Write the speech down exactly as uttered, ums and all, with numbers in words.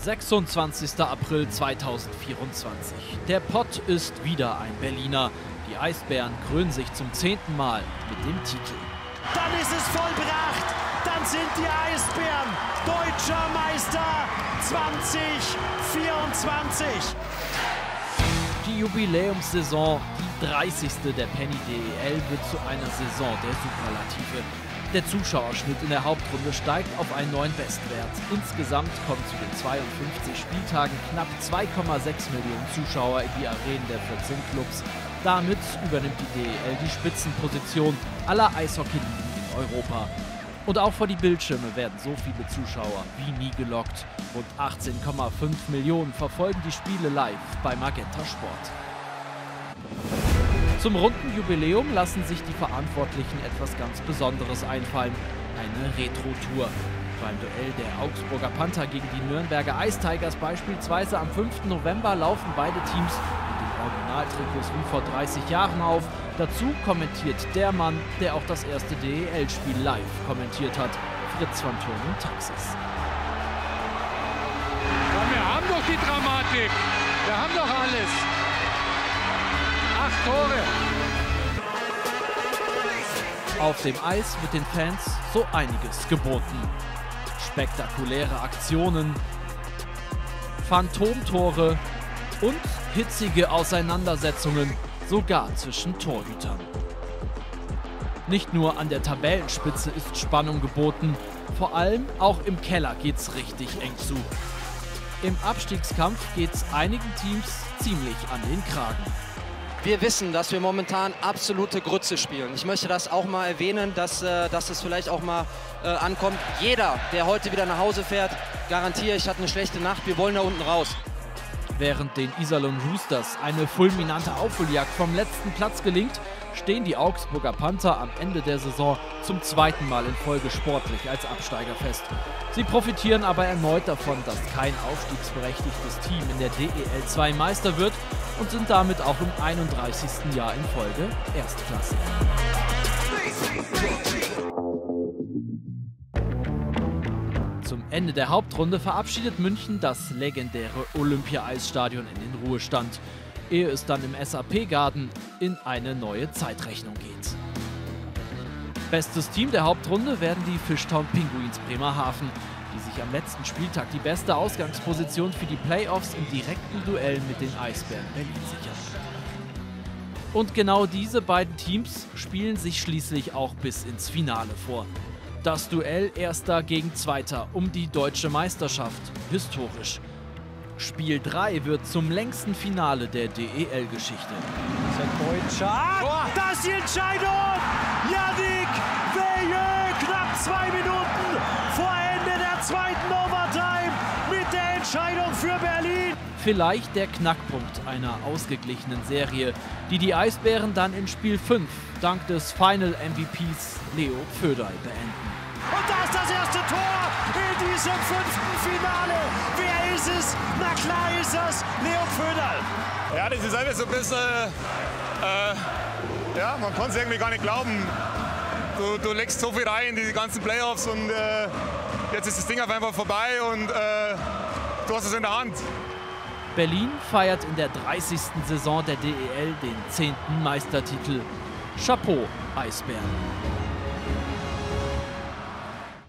sechsundzwanzigster April zweitausendvierundzwanzig. Der Pott ist wieder ein Berliner. Die Eisbären krönen sich zum zehnten Mal mit dem Titel. Dann ist es vollbracht. Dann sind die Eisbären deutscher Meister zwanzig vierundzwanzig. Die Jubiläumssaison, die dreißigste der Penny D E L, wird zu einer Saison der Superlative. Der Zuschauerschnitt in der Hauptrunde steigt auf einen neuen Bestwert. Insgesamt kommen zu den zweiundfünfzig Spieltagen knapp zwei Komma sechs Millionen Zuschauer in die Arenen der vierzehn Clubs. Damit übernimmt die D E L die Spitzenposition aller Eishockey-Ligen in Europa. Und auch vor die Bildschirme werden so viele Zuschauer wie nie gelockt. Rund achtzehn Komma fünf Millionen verfolgen die Spiele live bei Magenta Sport. Zum runden Jubiläum lassen sich die Verantwortlichen etwas ganz Besonderes einfallen. Eine Retro-Tour. Beim Duell der Augsburger Panther gegen die Nürnberger Ice Tigers beispielsweise am fünften November laufen beide Teams mit den Originaltrikots wie vor dreißig Jahren auf. Dazu kommentiert der Mann, der auch das erste D E L-Spiel live kommentiert hat, Fritz von Thurn und Taxis. Ja, wir haben doch die Dramatik. Wir haben doch alles. Acht Tore. Auf dem Eis wird den Fans so einiges geboten. Spektakuläre Aktionen, Phantomtore und hitzige Auseinandersetzungen, sogar zwischen Torhütern. Nicht nur an der Tabellenspitze ist Spannung geboten, vor allem auch im Keller geht's richtig eng zu. Im Abstiegskampf geht's einigen Teams ziemlich an den Kragen. Wir wissen, dass wir momentan absolute Grütze spielen. Ich möchte das auch mal erwähnen, dass, äh, dass es vielleicht auch mal äh, ankommt. Jeder, der heute wieder nach Hause fährt, garantiere ich, hat eine schlechte Nacht. Wir wollen da unten raus. Während den Iserlohn Roosters eine fulminante Aufholjagd vom letzten Platz gelingt, stehen die Augsburger Panther am Ende der Saison zum zweiten Mal in Folge sportlich als Absteiger fest. Sie profitieren aber erneut davon, dass kein aufstiegsberechtigtes Team in der D E L zwei Meister wird und sind damit auch im einunddreißigsten Jahr in Folge erstklassig. Zum Ende der Hauptrunde verabschiedet München das legendäre Olympia-Eisstadion in den Ruhestand, ehe es dann im S A P-Garden in eine neue Zeitrechnung geht. Bestes Team der Hauptrunde werden die Fishtown Pinguins Bremerhaven, die sich am letzten Spieltag die beste Ausgangsposition für die Playoffs im direkten Duell mit den Eisbären Berlin sichern. Und genau diese beiden Teams spielen sich schließlich auch bis ins Finale vor. Das Duell Erster gegen Zweiter um die deutsche Meisterschaft, historisch. Spiel drei wird zum längsten Finale der D E L-Geschichte. Das ist die Entscheidung! Yannick Veilleux, knapp zwei Minuten vor Ende der zweiten Overtime mit der Entscheidung für Berlin. Vielleicht der Knackpunkt einer ausgeglichenen Serie, die die Eisbären dann in Spiel fünf dank des Final M V Ps Leo Pföderl beenden. Und da ist das erste Tor in diesem fünften Finale. Wer ist es? Na klar ist es Leo Pföderl. Ja, das ist alles so ein bisschen, äh, ja, man kann es irgendwie gar nicht glauben. Du, du legst so viel rein in die ganzen Playoffs und äh, jetzt ist das Ding auf einmal vorbei und äh, du hast es in der Hand. Berlin feiert in der dreißigsten Saison der D E L den zehnten Meistertitel. Chapeau, Eisbären.